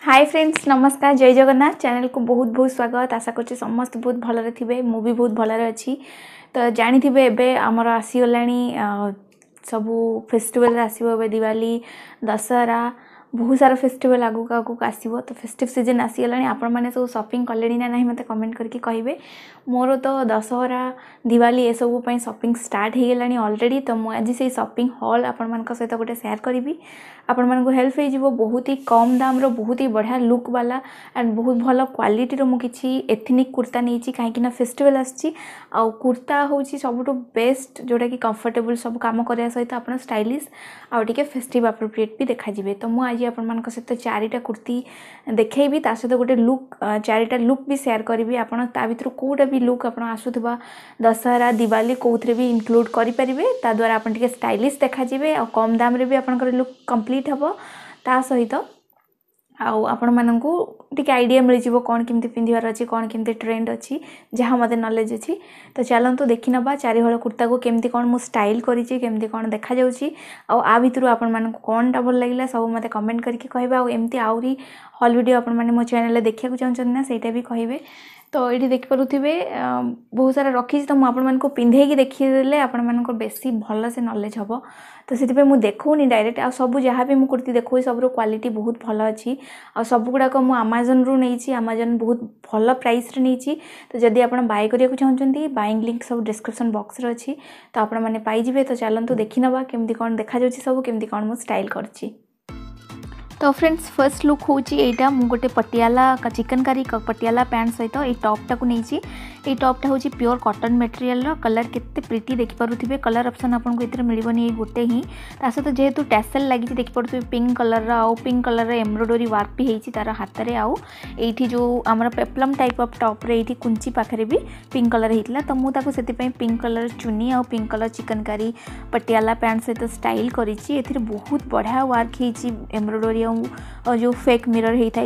Hi friends नमस्कार जय Jagannath channel को बहुत बहुत स्वागत। आशा करछि समस्त बहुत भलरे थिबे मु भी बहुत भलरे अछि। तो जानि थिबे एबे हमर आसीगलानी सबू फेस्टिवल आसीबो एबे दिवाली दशहरा बहुत सारा फेस्टिवल आगु आगु आसीबो। तो फेस्टिव सीजन आसीगलानी आपण माने सब शॉपिंग कलेनी ना नहीं मते कमेंट करके कहिबे। मोर तो दशहरा दिवाली ए सब पई शॉपिंग स्टार्ट हे गेलानी ऑलरेडी। तो मु आज से शॉपिंग हॉल आपण मानक सहित गोटे शेयर करिवि। आपण मानक हेल्प हे जिवो बहुत ही कम दाम रो बहुत ही बढ़िया लुक वाला एंड बहुत भल क्वालिटी रो मु किछि एथनिक कुर्ता नेछि काहे कि ना फेस्टिवल आछि आ कुर्ता होछि सबटो बेस्ट जोटा कि कंफर्टेबल सब काम करिया सहित आपण स्टाइलिश आ टिके फेस्टिव एप्रोप्रिएट भी देखा जिवे। तो मु आज आपण मानक सहित चारिटा कुर्ती देखैबी ता सहित गोटे लुक चारिटा लुक भी शेयर करिवि। आपण ता भितर कोटा भी लुक आपण आसुथबा दशहरा दिवाली कोथरे भी इंक्लूड करि परिबे ता द्वारा आपण टिके स्टाइलिश देखा जिवे आ कम दाम रे भी आपनकर लुक कंप्लीट हबो। ता सहित आपण मानकू टिके आइडिया मिल जिवो कोन किमती पिंधिवार अछि कोन किमती ट्रेंड अछि जहाँ मते नॉलेज अछि। तो चलंतु देखि नबा चारि हळ कुर्ता को केमती कोन मु स्टाइल करिछि केमती कोन देखा जाउछि आ भितरु आपण मानकू कोनटा भल लागिला सब मते कमेंट करके कहबा। आ एमती आउरी हॉल वीडियो आपण माने मो चैनल ले देखिया को चाहछन ना सेटा भी कहबे। तो ये देखि पारुथिबे बहुत सारा रखी तो आपण मानको पिंधे की देखि देले आपण मानको बेसी भल से नॉलेज हबो। तो सेति मु देखौनी डायरेक्ट आ सब जहाँ भी मु कुर्ती देखौ सब रो क्वालिटी बहुत भल अछि आ सब गुडा को मु अमेज़न रो नैछि। अमेज़न बहुत भल प्राइस रे नैछि। तो जदि आपण बाय करिया को चाहछंती बाइंग लिंक सब डिस्क्रिप्शन बॉक्स रे अछि तो आपण माने पाई जिवे। तो चलंतु देखि नबा केमती कोन देखा जाउछि सब केमती कोन मु स्टाइल करछि। तो फ्रेंड्स फर्स्ट लुक होची एटा मु गोटे पटियाला चिकन कारी पटियाला पैंट सहित ए टॉप टाकू नैछि। ए टॉप टा होची प्योर कॉटन मटेरियल रो कलर केते प्रिटी देखि पारुथिबे। कलर ऑप्शन आपन को इतरे मिलिबनी ए गोटे ही ता सहित जेहेतु टैसल लागि छि देखि पारुथिबे पिंक कलर रा आ पिंक कलर रे एम्ब्रॉयडरी वर्क भी हेछि तार हाथ रे। आ एठी जो हमर पेप्लम टाइप ऑफ टॉप रे एठी कुंची पाखरे भी पिंक कलर हेतिला। तो मु ताको सेति पई पिंक कलर चुनी आ pink colour chikankari Patiala pant सहित स्टाइल करिछि। एथिरे बहुत बढ़िया वर्क हेछि एम्ब्रॉयडरी और जो फेक मिरर होता है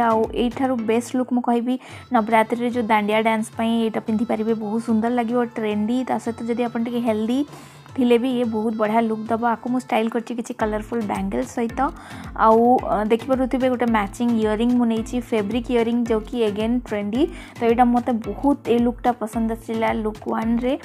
से बेस्ट लुक मु कहबी नवरात्रि रे जो दांडिया डांस पई एटा पिंधि पारिबे बहुत सुंदर लागिवो ट्रेंडी ता सहित जदि अपन टिके हेल्दी थिले भी ये बहुत बढ़िया लुक दबो। आको मु स्टाइल करछि किछि कलरफुल बैंगल सहित आउ देखि पारुथिबे गोटे मैचिंग इयरिंग मु नैछि फैब्रिक इयरिंग जो कि अगेन ट्रेंडी। तो एटा मते बहुत ए लुकटा पसंद आसिला लुक 1 रे।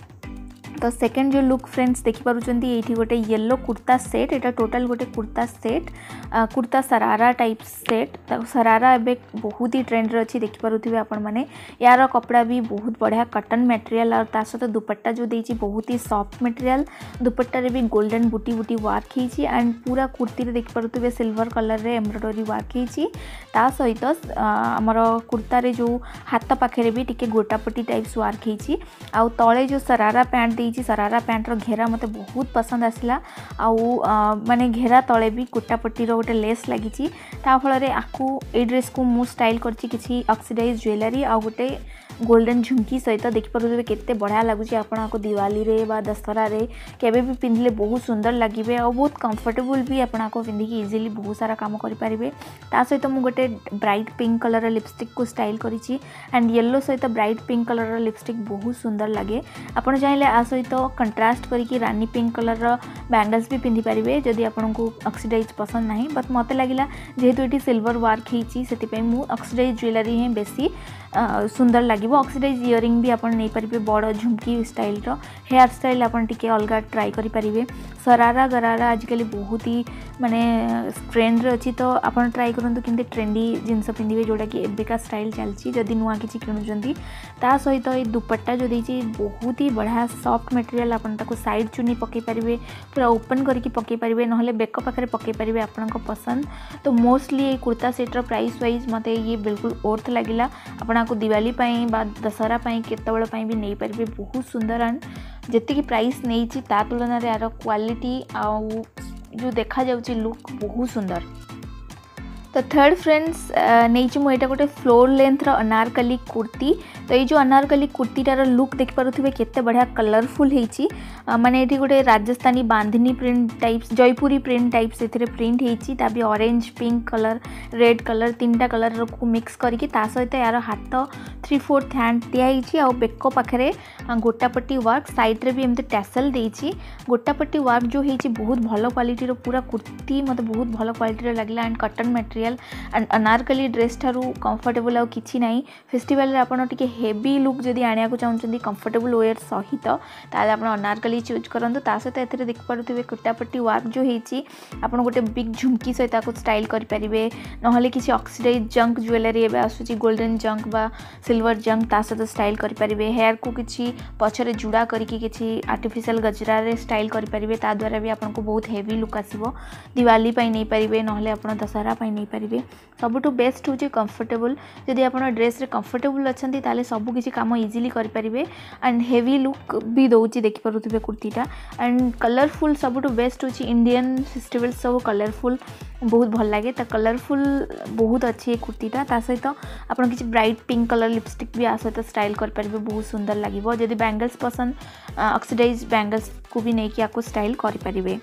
तो सेकेंड जो लुक फ्रेंड्स देखि पारुचंती एठी गोटे येलो कुर्ता सेट एटा टोटल गोटे kurta set kurta sharara type set. तो सरारा एबे बहुत ही ट्रेंड रे अछि देखि पारुथिबे आपण माने यार कपड़ा भी बहुत बढ़िया कॉटन मटेरियल और ता सहित दुपट्टा जो देछि बहुत ही सॉफ्ट मटेरियल दुपट्टा रे भी गोल्डन बूटी बूटी वर्क हेछि एंड पूरा कुर्ती रे देखि पारुथिबे सिल्वर कलर रे एम्ब्रॉयडरी वर्क हेछि। ता सहित हमर कुर्ता रे जो हाथ पाखे रे भी टिके गोटापट्टी टाइप्स वर्क हेछि आ तळे जो सरारा पैंट सरारा पैंट रो घेरा मते बहुत पसंद आसिला। आउ माने घेरा तळे भी गोटापट्टी रो गोटे लेस लागिछि ता फल रे आकू ए ड्रेस को मु स्टाइल करछि किछि ऑक्सीडाइज ज्वेलरी आ गोटे गोल्डन झुमकी सहित देखि पारुथिबे केते बढ़िया लागुछि। आपण आको दिवाली रे बा दशहरा रे केबे भी पिंधले बहुत सुंदर लागिबे और बहुत कंफर्टेबल भी आपण आको पिंधि की इजीली बहुत सारा काम करि परिबे। ता सहित मु गोटे ब्राइट पिंक कलर लिपस्टिक को स्टाइल करिछि एंड येलो सहित ब्राइट पिंक कलर लिपस्टिक बहुत सुंदर लागे। आपण चाहिले आ सहित कंट्रास्ट करके रानी पिंक कलर बैंगल्स भी पिंधि पारिबे जदि आपण को ऑक्सीडाइज पसंद नाही। बट मते लागिला जेहेतु एटी सिल्वर वर्क हेछि सेति पई मु ऑक्सीडाइज ज्वेलरी हे बेसी सुंदर लागिबो। ऑक्सीडाइज इयरिंग भी आपण नै परिबे बड़ झुमकी स्टाइल रो हेयर स्टाइल आपण टिके अलगा ट्राई करि परिबे। सरारा गरारा आजकल बहुत ही माने ट्रेंड रे अछि तो आपण ट्राई करंतु किंते ट्रेंडी जिंस पिंधिबे जोटा कि एबिका स्टाइल चलछि जदि नुवा किछि किनुजंती। ता सहित ए दुपट्टा जो देछि बहुत ही बढ़िया सॉफ्ट मटेरियल आपण ताको साइड चुनी पके परिबे पूरा ओपन करके पके परिबे नहले बेक पाखरे पके परिबे आपण को पसंद। तो मोस्टली ए कुर्ता सेट रो प्राइस वाइज मते ये बिल्कुल वर्थ लागिला। आपण को दिवाली पई बा दशहरा पई केतबेल पई भी नै परिबे बहुत सुंदर एंड जति की प्राइस नैछि ता तुलना रे यार क्वालिटी आ जो देखा जाउछि लुक बहुत सुंदर। तो थर्ड फ्रेंड्स नहीं मु एटा गोटे फ्लोर लेंथ रो अनारकली कुर्ती। तो ये जो अनारकली कुर्तीटार लुक देखि पारुथिबे केते बढ़िया कलरफुल हेछि माने एठी गोटे Rajasthani bandhani print types Jaipuri print types एथिरे प्रिंट हेछि ता भी orange pink colour red colour तीनटा कलर को मिक्स करके ता सहित यार हाथ 3/4 हैंड दिया हेछि आ बेको पाखरे गोटापट्टी वर्क साइड रे भी एमते टैसल देछि। गोटापट्टी वर्क जो हेछि बहुत भलो क्वालिटी रो पूरा कुर्ती मते बहुत भलो क्वालिटी रो लागला and cotton material material and Anarkali dress ठारू कंफर्टेबल आउ किछि नाही फेस्टिवल रे आपण टिके हेवी लुक जदी आनिया को चाहउछंदी कंफर्टेबल वेयर सहित ताले आपण अनारकली चूज करंतु ता सहित एथिरे देख पारुथिबे कुटापट्टी वर्क जो हेची आपण गोटे बिग झुमकी सहित को स्टाइल करि परिबे नहले किछि ऑक्सीडाइज जंक ज्वेलरी एबे आसुची गोल्डन जंक बा सिल्वर जंक ता सहित स्टाइल करि परिबे हेयर को किछि पछरे जुड़ा करके किछि आर्टिफिशियल गजरा रे स्टाइल करि परिबे ता द्वारा भी आपण को बहुत हेवी लुक आसीबो दिवाली पई नै परिबे नहले आपण दशहरा पई नै परिबे सबटु बेस्ट होची कंफर्टेबल जदी आपण ड्रेस रे कंफर्टेबल अछंती ताले सब किछि काम इजीली करि परिबे एंड हेवी लुक भी दउची देखि परुथिबे कुर्तीटा एंड कलरफुल सबटु बेस्ट होची इंडियन फेस्टिवल सब कलरफुल बहुत भल लागे ता कलरफुल बहुत अच्छी कुर्तीटा ता सहित आपण किछि ब्राइट पिंक कलर लिपस्टिक भी आ सहित स्टाइल कर परिबे बहुत सुंदर लागिबो जदी बैंगल्स पसंद ऑक्सीडाइज बैंगल्स को भी नेकी आको स्टाइल कर परिबे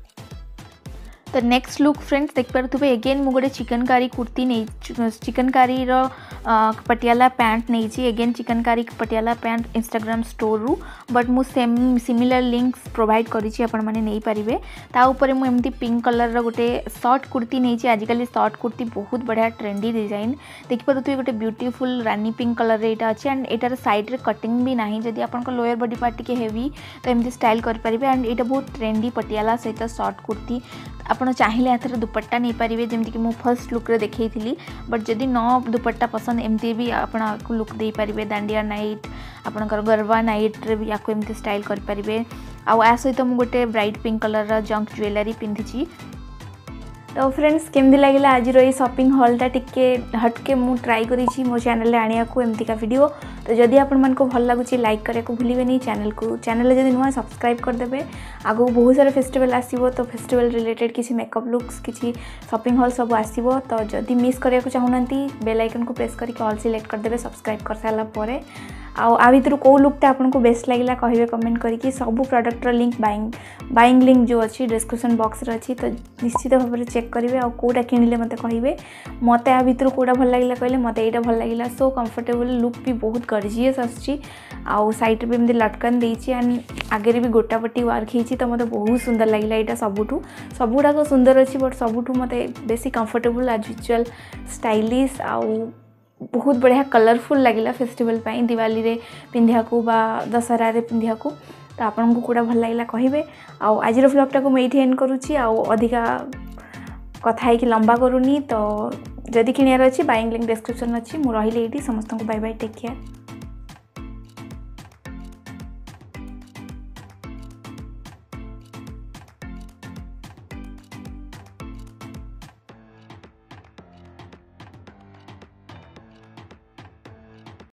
तो नेक्स्ट लुक फ्रेंड्स देख पारे एगेन मु गोटे चिकनकारी कुर्ती नहीं चिकनकारी रो पटियाला पैंट नहीं again chikankari Patiala pant Instagram store रु बट मु सेम सिमिलर लिंक्स प्रोवाइड करिछि आपण माने नहीं पारिबे ता ऊपर मु एमती पिंक कलर रो गोटे शॉर्ट कुर्ती नहीं आजिकल शॉर्ट कुर्ती बहुत बढ़िया ट्रेंडी डिजाइन देख पारे गोटे ब्यूटीफुल रानी पिंक कलर रे एटा अछि एंड एटार साइड रे कटिंग भी नाही जदी आपण को लोअर बॉडी पार्ट के हेवी तो एमती स्टाइल कर परिबे एंड एटा बहुत ट्रेंडी पटियाला सहित शॉर्ट कुर्ती आपण चाहिए एथर दुपट्टा नहीं पारे जमी कि मुझे फर्स्ट लुक रे देखई थी बट जदि न दुपट्टा पसंद एमती भी आपको लुक दे पारे दांडिया नाइट आपणकर गरबा नाइट रे भी आपको एमती स्टाइल कर पारे आ सहित मुझे गोटे bright pink colour junk jewellery पिंधि तो फ्रेंड्स केमती लगे आज ये शॉपिंग हॉलटा टिके हटके मु ट्राई करी मो चैनल आनिया को एमती का वीडियो तो जदि आपण मन को भल लगुच लाइक करने को भूलिए नहीं चैनल जब नुआ सब्सक्राइब करदे आगो बहुत सारा फेस्टिवल आसो तो फेस्टिवल रिलेटेड किसी मेकअप लुक्स किसी शॉपिंग हॉल सब आसो तो जदि मिस करने को चाहूना बेल आइकन को प्रेस करके ऑल सिलेक्ट करदे सब्सक्राइब कर सारा पर आ भितर कौ लुकटा आपको बेस्ट लगे कहे कमेंट करके सब प्रोडक्ट लिंक बाइंग लिंक जो अच्छी डिस्क्रिप्शन बॉक्स रे अच्छी तो निश्चित भाव में चेक करेंगे आ कौटा किणिले मत कहे मत आ भितर कौटा भल लगे कहले मत यहाँ भल लगे सो कंफर्टेबल लुक भी बहुत गर्जियस आसुची साइड भी एमती लटकन देती एंड आगे भी गोटापट्टी वर्क होती तो मतलब बहुत सुंदर लगे यहाँ सबुटाक सुंदर अच्छी बट सबुठू मत बेसी कंफर्टेबल एज यूजुअल स्टाइलिश आउ बहुत बढ़िया कलरफुल लगे फेस्टिवल दिवाली रे पिंधिया को बा दशहरा रे पिंधिया को तो आपन को कौटा भल लगे कहे आज व्लॉगटा को मैं एंड करुच्ची अधिका कथा है कि लंबा करूनी तो जदि किणार अच्छी बाइंग लिंक डिस्क्रिप्शन अच्छी मुझे रही समस्त को बाय बाय टेक केयर।